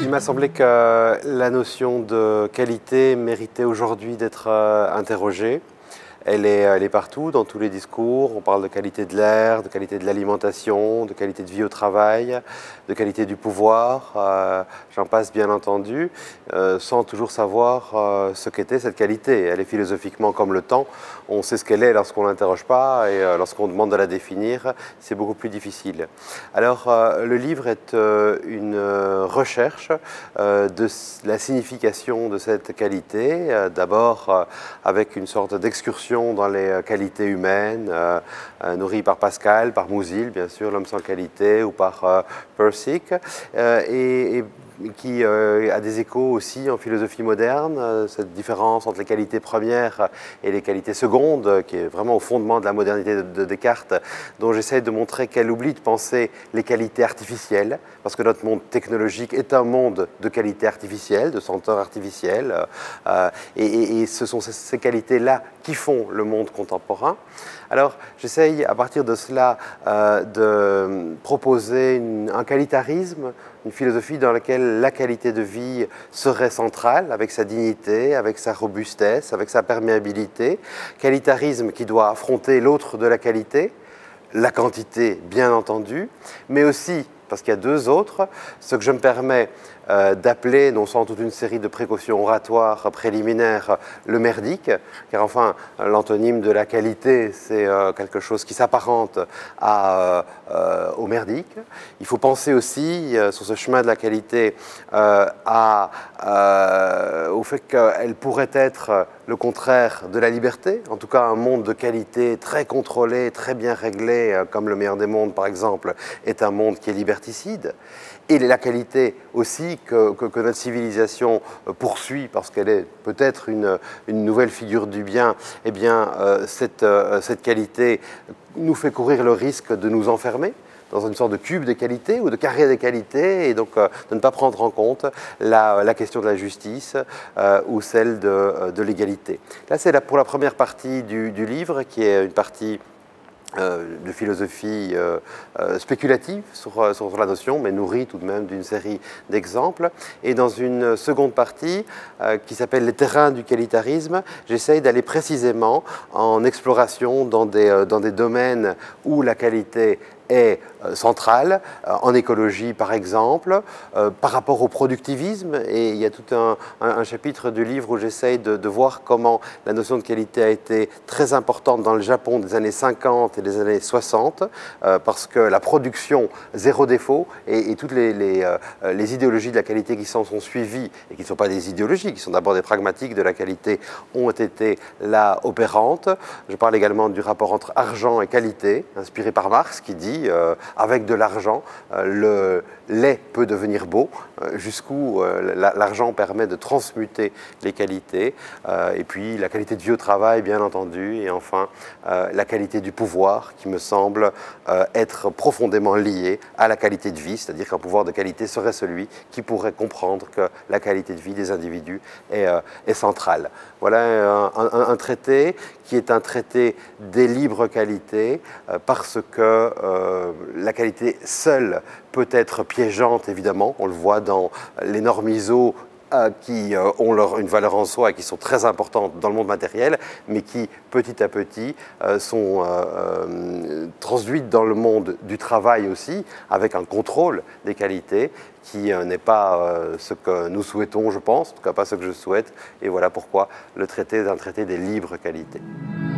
m'a semblé que la notion de qualité méritait aujourd'hui d'être interrogée. Elle est partout, dans tous les discours. On parle de qualité de l'air, de qualité de l'alimentation, de qualité de vie au travail, de qualité du pouvoir. J'en passe bien entendu, sans toujours savoir ce qu'était cette qualité. Elle est philosophiquement comme le temps. On sait ce qu'elle est lorsqu'on ne l'interroge pas, et lorsqu'on demande de la définir, c'est beaucoup plus difficile. Alors, le livre est une recherche de la signification de cette qualité, d'abord avec une sorte d'excursion dans les qualités humaines, nourries par Pascal, par Musil, bien sûr, L'homme sans qualité, ou par Persic, et qui a des échos aussi en philosophie moderne, cette différence entre les qualités premières et les qualités secondes, qui est vraiment au fondement de la modernité de Descartes, dont j'essaie de montrer qu'elle oublie de penser les qualités artificielles, parce que notre monde technologique est un monde de qualités artificielles, de senteurs artificielles, et ce sont ces qualités-là qui font le monde contemporain. Alors, j'essaye à partir de cela de proposer un qualitarisme, une philosophie dans laquelle la qualité de vie serait centrale, avec sa dignité, avec sa robustesse, avec sa perméabilité. Qualitarisme qui doit affronter l'autre de la qualité, la quantité bien entendu, mais aussi, parce qu'il y a deux autres, ce que je me permets d'appeler, non sans toute une série de précautions oratoires préliminaires, le merdique, car enfin, l'antonyme de la qualité, c'est quelque chose qui s'apparente au merdique. Il faut penser aussi, sur ce chemin de la qualité, au fait qu'elle pourrait être le contraire de la liberté, en tout cas un monde de qualité très contrôlé, très bien réglé, comme le meilleur des mondes par exemple, est un monde qui est liberticide. Et la qualité aussi que notre civilisation poursuit, parce qu'elle est peut-être une nouvelle figure du bien, eh bien cette qualité nous fait courir le risque de nous enfermer dans une sorte de cube des qualités ou de carré des qualités, et donc de ne pas prendre en compte la question de la justice ou celle de l'égalité. Là, c'est pour la première partie du livre, qui est une partie de philosophie spéculative sur la notion, mais nourrie tout de même d'une série d'exemples. Et dans une seconde partie, qui s'appelle « Les terrains du qualitarisme », j'essaye d'aller précisément en exploration dans des domaines où la qualité est centrale, en écologie par exemple, par rapport au productivisme, et il y a tout un chapitre du livre où j'essaye de voir comment la notion de qualité a été très importante dans le Japon des années 50 et des années 60, parce que la production zéro défaut et toutes les idéologies de la qualité qui s'en sont suivies, et qui ne sont pas des idéologies, qui sont d'abord des pragmatiques de la qualité, ont été là opérantes. Je parle également du rapport entre argent et qualité, inspiré par Marx, qui dit avec de l'argent, le lait peut devenir beau, jusqu'où l'argent permet de transmuter les qualités, et puis la qualité de vie au travail, bien entendu, et enfin la qualité du pouvoir, qui me semble être profondément liée à la qualité de vie, c'est-à-dire qu'un pouvoir de qualité serait celui qui pourrait comprendre que la qualité de vie des individus est centrale. Voilà un traité qui est un traité des libres qualités, parce que la qualité seule peut être piégeante, évidemment. On le voit dans les normes ISO qui ont une valeur en soi et qui sont très importantes dans le monde matériel, mais qui, petit à petit, sont transduites dans le monde du travail aussi, avec un contrôle des qualités qui n'est pas ce que nous souhaitons, je pense, en tout cas pas ce que je souhaite. Et voilà pourquoi le traité est un traité des libres qualités.